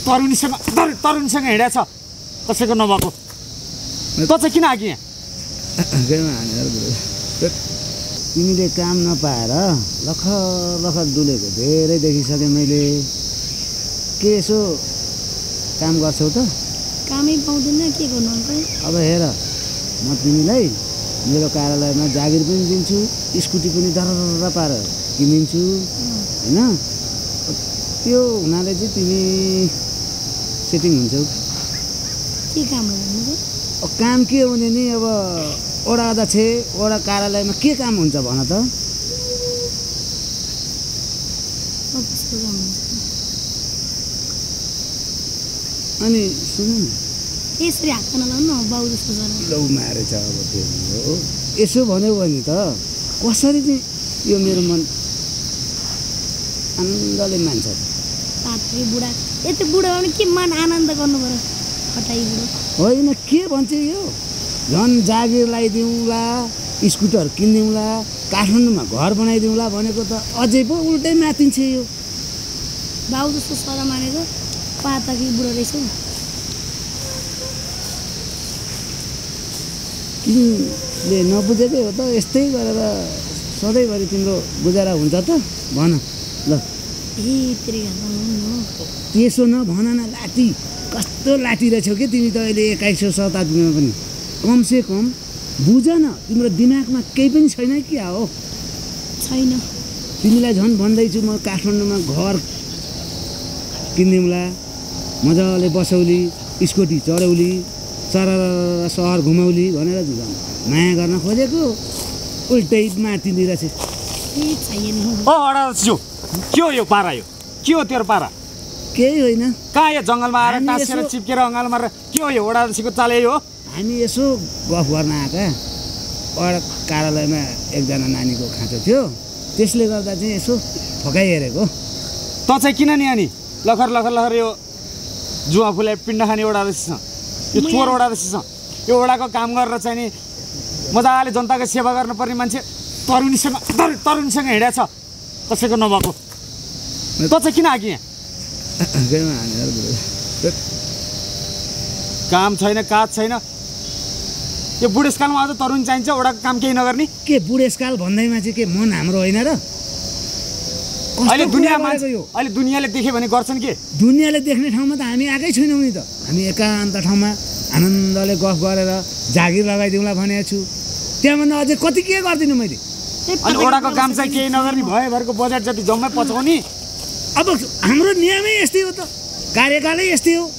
तरुणीसँग हिँडेछ कसैको नभएको त चाहिँ किन आगे तिमीले काम नपाएर लखर डुलेको धेरै देखिसकेँ मैले के यसो काम गर्छौ त कामै पाउँदैन के गर्नु अङ्कल अब हेर म तिमीलाई मेरो कार्यालयमा जागिर पनि दिन्छु स्कुटी पनि डरर पारेर किनिदिन्छु हैन त्यो हुनाले चाहिँ तिमी सेटिङ हुन्छौ के काम हो भन्नु काम के हुने नि अब वडा अध्यक्ष वडा कार्यालयमा के काम हुन्छ भन त अफिसको काम हुन्छ अनि सुन न यसरी हात नलाउनु न बाउ जस्तो गरेर लौ मारेछ अब त्यो हो यसो भन्यो भने त कसरी चाहिँ यो मेरो मन आनन्दले मान्छ पात्री बुढा यति बुढा भने के मन आनन्द गर्नु पर्यो हटाइ बुढो होइन के भन्छ यो झन् जागिर लगाइदिउँला स्कुटर किनिदिउँला काठमाडौँमा घर बनाइदिउँला भनेको त अझै पो उल्टै मातिन्छ यो बाउ जस्तो सर मानेको पाताकी बुढो रहेछ तिमीले नबुझेकै हो त यस्तै गरेर सधैँभरि तिम्रो गुजारा हुन्छ त भन ल त्यसो नभन न लाठी कस्तो लाठी रहेछौ कि तिमी त अहिले 21औं शताब्दीमा पनि कमसे कम बुझ न तिम्रो दिमागमा केही पनि छैन कि हो छैन तिमीलाई झन् भन्दैछु म काठमाडौँमा घर किनिदिउँला मजाले बसौली स्कुटी चढौली चरा सहर घुमाउली भनेर माया गर्न खोजेको उल्टै मातिदिरहेछ के हो यो पारा यो के हो तेरो पारा केही होइन कहाँ यो जङ्गलमा आएर टाँसेर चिप्केर अँगाल मारेर के हो यो ओडासीको चालै हो हामी यसो गफ गर्न आएका वडा कार्यालयमा एकजना नानीको खाँचो थियो त्यसले गर्दा चाहिँ यसो फकाइ हेरेको त चाहिँ किन नि अनि लखर यो जुवा फुले पिण्ड खाने ओडासीसँग यो चोर ओडासीसँग यो ओडाको काम गरेर चाहिँ नि मजाले जनताको सेवा गर्नुपर्ने मान्छे तरुणीसँग हिँडेछ कसैको नभएको त चाहिँ किन आगे काम छैन काज छैन यो बुढेसकालमा अझ तरुण चाहिन्छ ओडाको काम केही नगर्ने के बुढेसकाल भन्दैमा चाहिँ के मन हाम्रो होइन र अहिले दुनियाँले देख्यो भने गर्छन् के दुनियाँले देख्ने ठाउँमा त हामी आएकै छैनौँ नि त हामी एकान्त ठाउँमा आनन्दले गफ गरेर जागिर लगाइदिउँला भनेको छु त्यहाँभन्दा अझै कति के गर्दिनँ मैले अनि ओडाको काम चाहिँ केही नगर्ने भएभरको बजेट जति जम्मै पचाउने अब हाम्रो नियमै यस्तै हो त कार्यकालै यस्तै हो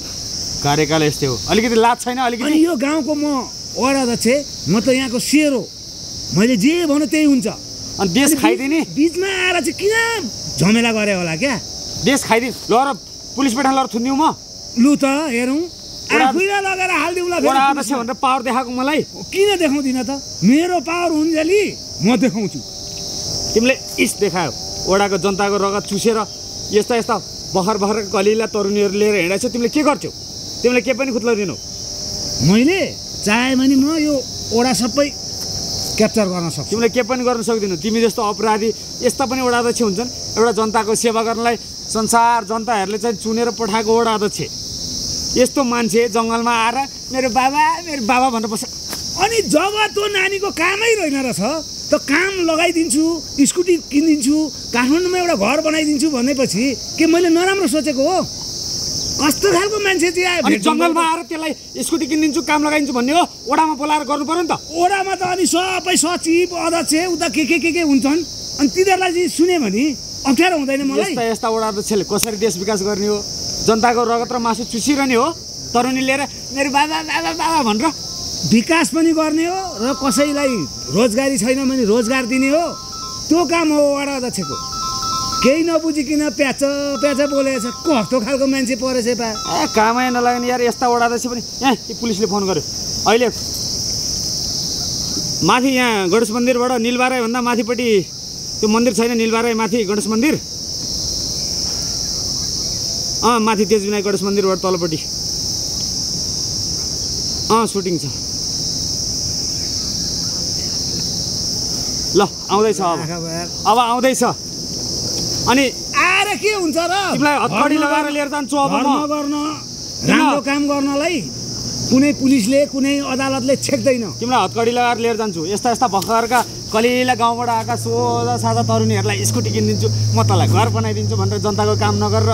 अलिकति लाज छैन अलिकति अनि यो गाउँको म वडा अध्यक्ष म त यहाँको शेर हो मैले जे भन्नु त्यही हुन्छ अनि देश खाइदिने बिचमा आएर चाहिँ किन झमेला गरे होला क्या देश खाइदिने ल र पुलिस पेठा लर थुन्दिउँ म लु त हेरौँ आफैलाई लगेर हालिदिउँला वडा अध्यक्ष भनेर पावर देखाएको मलाई किन देखाउँदिन त मेरो पावर हुन्जेली म देखाउँछु तिमीले इस देखायो वडाको जनताको रगत चुसेर यस्ता भर्खर कलिला तरुणीहरू लिएर हिँडेछ तिमीले के गर्छौ तिमीले के पनि खुत्लाउदिनौ मैले चाहे भने म यो वडा सबै क्याप्चर गर्न सक्छु तिमीले के पनि गर्न सक्दिनौ तिमी जस्तो अपराधी यस्ता पनि वडा अध्यक्ष हुन्छन् एउटा जनताको सेवा गर्नलाई संसार जनताहरूले चाहिँ चुनेर पठाएको वडा अध्यक्ष यस्तो मान्छे जङ्गलमा आएर मेरो बाबा भनेर बस्छ अनि जब त्यो नानीको कामै रहेन रहेछ त काम लगाइदिन्छु स्कुटी किनिदिन्छु काठमाडौँमा एउटा घर बनाइदिन्छु भनेपछि के मैले नराम्रो सोचेको हो कस्तो खालको मान्छे चाहिँ आयो अनि जङ्गलमा आएर त्यसलाई स्कुटी किनिदिन्छु काम लगाइदिन्छु भन्ने हो वडामा बोलाएर गर्नु पर्यो नि त वडामा त अनि सबै सचिव अध्यक्ष उता के हुन्छन् अनि तिनीहरूलाई चाहिँ सुन्यो भने अप्ठ्यारो हुँदैन मलाई यस्ता वडा अध्यक्षले कसरी देश विकास गर्ने हो जनताको रगत र मासु चुसिरहने हो तरुणी लिएर मेरो बाबा भनेर विकास पनि गर्ने हो र कसैलाई रोजगारी छैन भने रोजगार दिने हो त्यो काम हो वडा अध्यक्षको केही नबुझिकन प्याच बोलेछ कस्तो खालको मान्छे परेछ पा कामै नलाग्ने यार यस्ता वडा अध्यक्ष पनि यहाँ पुलिसले फोन गर्यो अहिले माथि यहाँ गणेश मन्दिरबाट निलबाराई भन्दा माथिपट्टि त्यो मन्दिर छैन निलबाराई माथि गणेश मन्दिर माथि तेजबिनाई गणेश मन्दिरबाट तलपट्टि सुटिङ छ ल आउँदैछ अब आउँदैछ अनि आएर त्यसलाई के हुन्छ र तिमीलाई हतकडी लगाएर लिएर जान्छु अब धर्म म गर्न राम्रो काम गर्नलाई कुनै पुलिसले कुनै अदालतले छेक्दैन। तिमीलाई हतकडी लगाएर लिएर जान्छु। यस्ता यस्ता भर्खरका कलिला गाउँबाट आएका सोझा साझा तरुणीहरूलाई स्कुटी किनिदिन्छु, म तँलाई घर बनाइदिन्छु भनेर जनताको काम नगरेर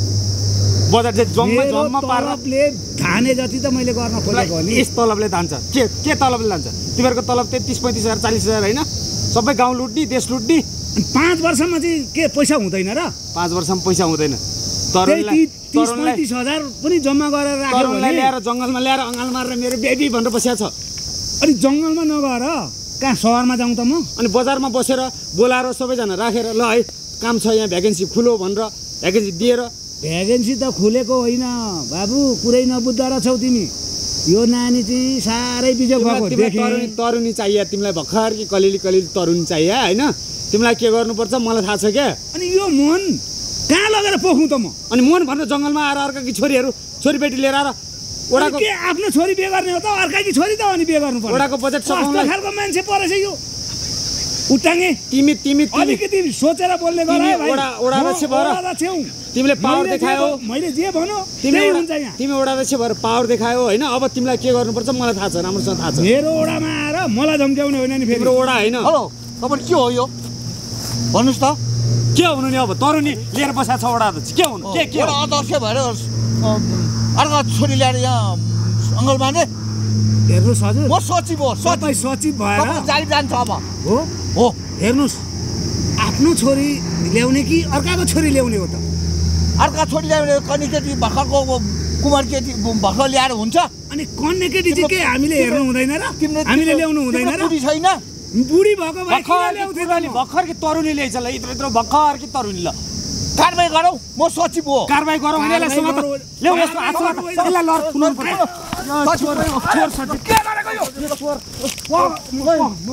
बजार चाहिँ जम्मा पारले धाने जति त मैले गर्न खोजेको हो नि। यस तलबले जान्छ के तलबले जान्छ? तिमीहरूको तलब 33-35,000 40,000 होइन? सबै गाउँ लुट्ने देश लुट्ने। 5 वर्षमा चाहिँ के पैसा हुँदैन र? 5 वर्षमा पैसा हुँदैन। तरुणलाई 30-35,000 पनि जम्मा गरेर राख्यो तरुणलाई ल्याएर जङ्गलमा ल्याएर अँगाल मारेर मेरो बेबी भनेर बसेको छ। अनि जङ्गलमा नगएर कहाँ सहरमा जाउँ त म? अनि बजारमा बसेर बोलाएर सबैजना राखेर ल है काम छ यहाँ भ्याकेन्सी खुलो भनेर भ्याकेन्सी दिएर। भ्याकेन्सी त खुलेको होइन बाबु, कुरै नबुझ्दा रहेछौ तिमी। यो नानी चाहिँ साह्रै बिजोग भएको तरुणी चाहियो तिमीलाई, भर्खर कि कलिली तरुणी चाहियो होइन? तिमीलाई के गर्नुपर्छ मलाई थाहा छ क्या। अनि यो मोहन कहाँ लगेर पोखौँ त म? अनि मोहन भनेर जङ्गलमा आएर अर्काकी छोरीहरू छोरीबेटी लिएर आएर ओडाको के आफ्नो छोरी बिहे गर्ने हो त? अर्काकी छोरी त अनि बिहे गर्नु पर्छ। ओडाको बजेट सकाउनलाई खालको मान्छे परेछ यो उटाङ्गे। तिमी अलिकति सोचेर बोल्ने गर है भाइ। ओडा अध्यक्ष भएर तिमीले पावर देखायो। मैले जे भन्यो त्यही हुन्छ यहाँ। तिमी ओडा अध्यक्ष भएर पावर देखायो होइन? अब तिमीलाई के गर्नुपर्छ मलाई थाहा छ, राम्रोसँग थाहा छ। मेरो ओडामा आएर मलाई धम्क्याउने होइन नि फेरि। तिम्रो ओडा होइन। हेलो तपाईँ के हो यो भन्नुहोस् त? के हुनु नि अब? तरुणी लिएर बसेको छ ओडा अध्यक्ष, के हुनु? के एउटा अध्यक्ष भएर अर्को छोरी ल्याएर यहाँ अङ्गल बाँधे? हेर्नुहोस् हजुर, म सचिव हो। सचिव भएर जारी जान्छ अब हो हेर्नुहोस्, आफ्नो छोरी ल्याउने कि अर्काको छोरी ल्याउने हो त? अर्का छोरी ल्याउने कन्ने केटी भर्खरको कुमार केटी भर्खर ल्याएर हुन्छ? अनि कन्ने केटी चाहिँ के हामीले हेर्नु हुँदैन र? हामीले ल्याउनु हुँदैन र? बुढी छैन? बुढी भएको भए भर्खर कि तरुणी ल्याइछ ल, यत्रो भर्खर कि तरुणी ल। कारबाही गरौँ, म सचिव हो। कारबाही गरौँ भने यसलाई समात ल्याउ, यसको हातमा यसलाई लड खुलाउनु पर्छ। छोर छोर